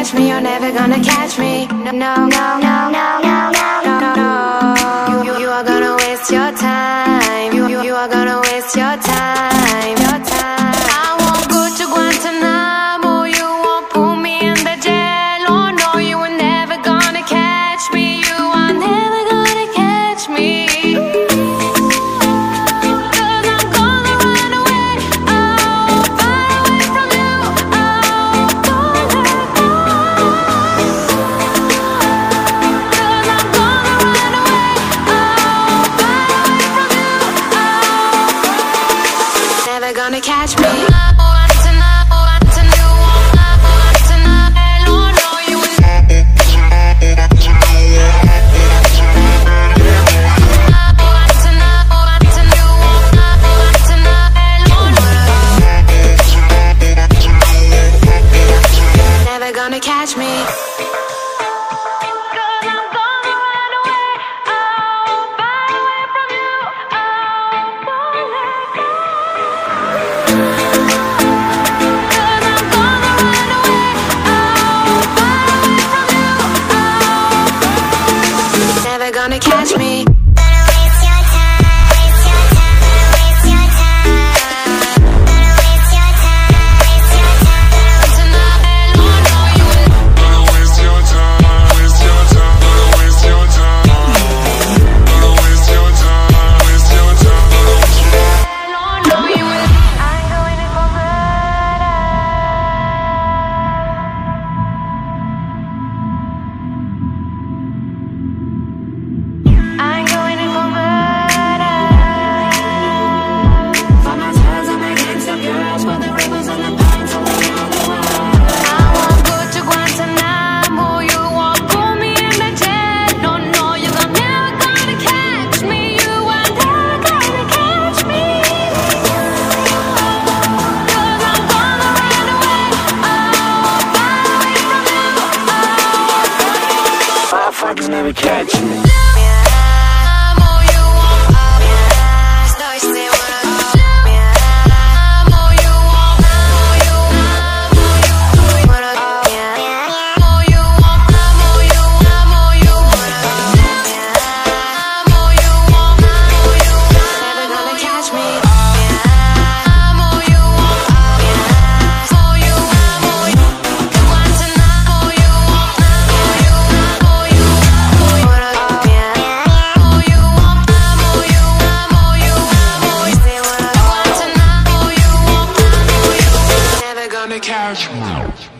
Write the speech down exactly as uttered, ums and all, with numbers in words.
catch me, you're never gonna catch me. No, no, no, no, no, no, no, no, no. You, you are gonna waste your time. You, you, you are gonna waste your time, your time. I won't go to Guantanamo. You won't pull me in the jail. Oh no, you are never gonna catch me. You are never gonna catch me. Gonna catch me. Never gonna catch me. Gonna catch me. Never catch me. Catch me.